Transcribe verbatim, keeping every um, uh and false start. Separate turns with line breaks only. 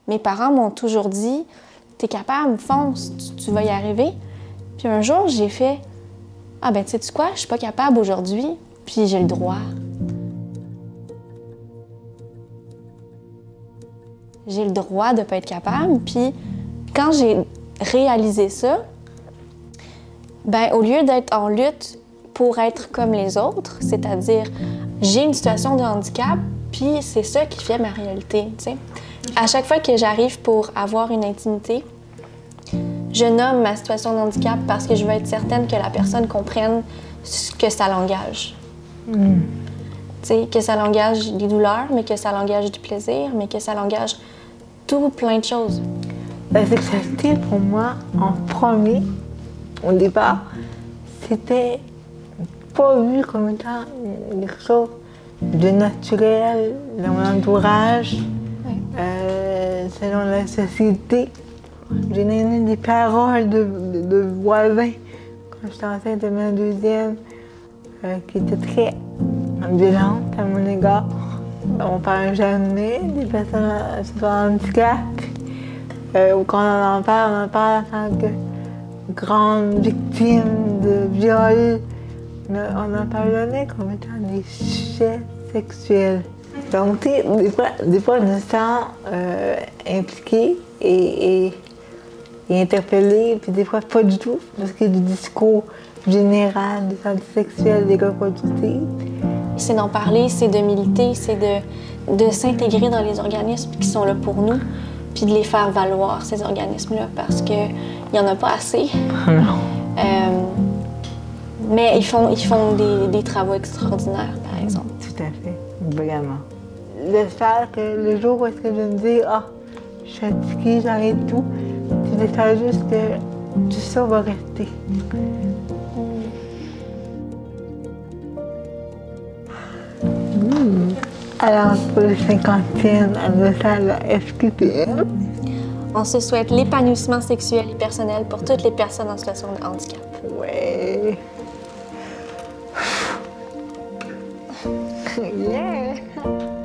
mes parents m'ont toujours dit « T'es capable, fonce, tu, tu vas y arriver. » Puis un jour, j'ai fait « Ah ben, tu sais quoi, je suis pas capable aujourd'hui, puis j'ai le droit. » J'ai le droit de pas être capable, puis quand j'ai réalisé ça, ben au lieu d'être en lutte pour être comme les autres, c'est-à-dire j'ai une situation de handicap, puis c'est ça qui fait ma réalité, tu sais. À chaque fois que j'arrive pour avoir une intimité, je nomme ma situation de handicap parce que je veux être certaine que la personne comprenne ce que ça l'engage. Mm. Tu sais, que ça l'engage des douleurs, mais que ça l'engage du plaisir, mais que ça l'engage tout plein de choses.
La sexualité, pour moi, en premier, au départ, c'était pas vu comme étant quelque chose de naturel dans mon entourage, oui. euh, selon la société. J'ai donné des paroles de, de, de voisins quand j'étais enceinte de ma deuxième, euh, qui étaient très violentes à mon égard. On ne parle jamais des personnes à ce handicap. Euh, quand on en parle, on en parle en tant que grande victime de viol. Mais on en parle jamais comme étant des sujets sexuels. Donc, des fois, des fois, je me sens euh, impliquée et, et, et interpellée, puis des fois pas du tout, parce qu'il y a du discours général, des santé sexuelle, des gars pas du tout.
C'est d'en parler, c'est de militer, c'est de, de s'intégrer dans les organismes qui sont là pour nous, puis de les faire valoir, ces organismes-là, parce qu'il n'y en a pas assez.
Non.
Euh, mais ils font, ils font des, des travaux extraordinaires, par exemple.
Tout à fait, vraiment. J'espère que le jour où est-ce que je vais me dire « Ah, je suis fatiguée, j'arrête tout », j'espère juste que tout ça va rester. Mmh. Alors, pour le cinquantième anniversaire de la S Q P M,
on se souhaite l'épanouissement sexuel et personnel pour toutes les personnes en situation de handicap.
Ouais. Yeah.